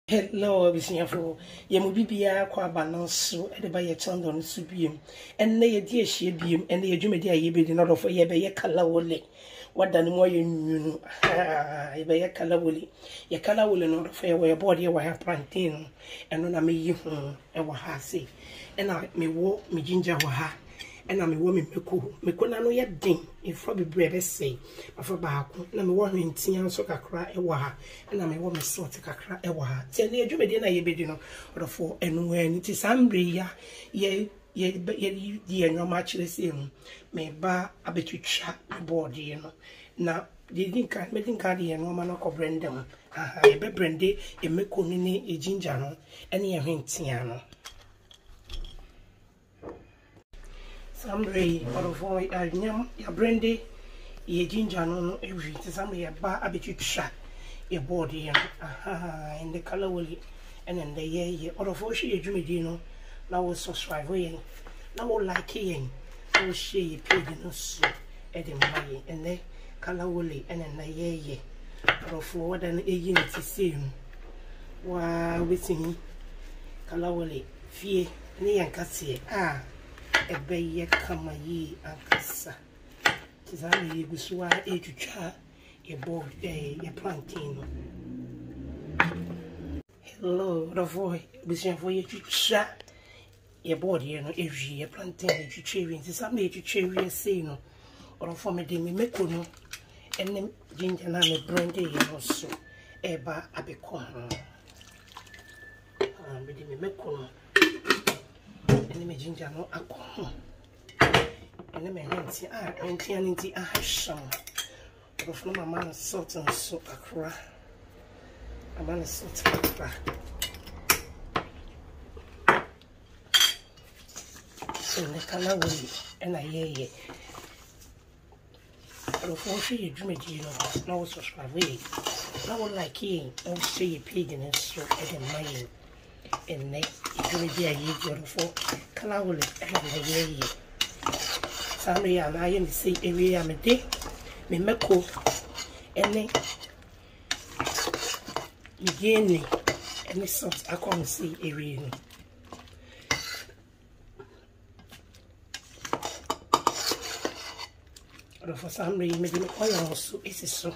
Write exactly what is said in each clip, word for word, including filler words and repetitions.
Hello, Abisinafo. Yemu bibia kwa bananso e de ba ye chando no so biem. Enne ye di ehie biem, enne ye dwumedi aye be di no dofo ye be ye kalawole. Wada ne mo ye nwunu. Ah, ye be ye kalawole. Ye kalawole no dofo ye we board ye wa ha plantain. Eno na me yi ho e wa ha se. Ena me wo me ginger wa ha. Ena me wo me meko. Meko na no ye den. Ifo bebre be say. Afo baako na me wo hwentia nso kakra e wa ha. Ena me wo me salt kakra e wa ha. Ti na adwumedi na ye bedi no odofo enu ani ti sambre ya ye ye ye ye nyoma kire se mu. Me ba abetwitwa board ye no. Na the dinka me dinka de no ma no ko brandem. Aha ye be brande e meko ni ni e ginger no ene ye hwentia no. Sambre odofo anyam ya brande ye ginger no every ti sambre ye ba abetwitwa ye board ye aha in the KELEWELE and in the year ye odofo hwe ye dwumedi no na wo subscribe ye na wo like ye na wo share ye page no so e de mai and the KELEWELE and in the year ye odofo wada na eyi ne ti se no wa wetini KELEWELE fie ne yankase ah ebe ye kama yi ankasa tizame ye gusuwa etwitwa ye board eh ye plantain. Hello rofo bisia fo ye twitwa ye board ye no ewi ye plantain ye twitwa wi tizame ye twitwa wi sei no rofo me de me meko no ene ginger na me brande ye no so eba abeko ho ah me de me meko no ene me ginger no akọ ene me henti ah henti anti ahasham of no mama salt and so akra amana salt akra so the KELEWELE and I ye of she dwumedi no na wo subscribe we na wo like ye na wo share your page and so e dey my and next dwumedi aye go for KELEWELE and ye ye samre ya na ye ni say area me dey me meko ene igeni ene salt akon see area no ro for samre me de oil so esiso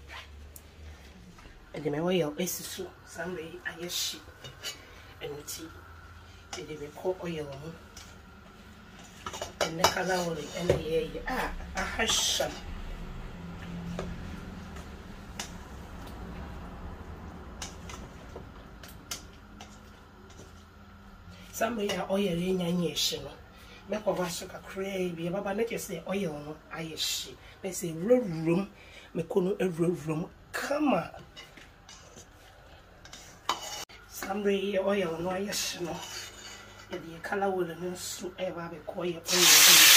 e de me oil esiso samre ayeshi enti e de me ko oil no ene KELEWELE ene ye ah ahasham sambe ya oil ye nyanye shi no me ko va so kakra bi baba na ke say oil no ayeshi me say rurum me ko no rurum kama sambe ye oil no ayeshi no e de KELEWELE no so e ba be ko ye oil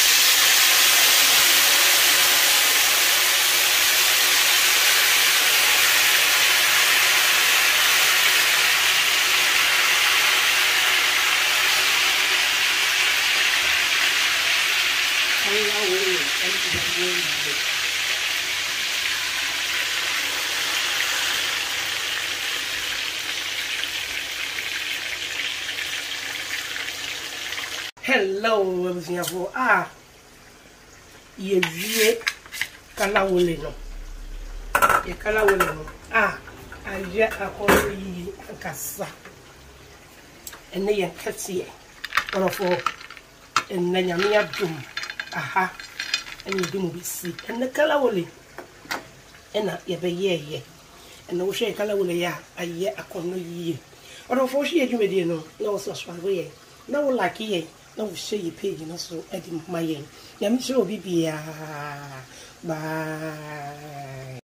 Hello, Abisinafo. Ah, ye vie KELEWELE no. Ye KELEWELE no. Ah, aje akoro yi ankasa. Ene ye kete orofo ene nyame adum. Aha. Ene dum bi si. Ene KELEWELE. Ena ye be ye ye. Ene wo hwe KELEWELE ya aye akono yi. Orofo hwe adwumedi no na wo subscribe ye. Na wo like ye. Na wo share your page no so e di my yen. Ya mi sure obi bia. Bye.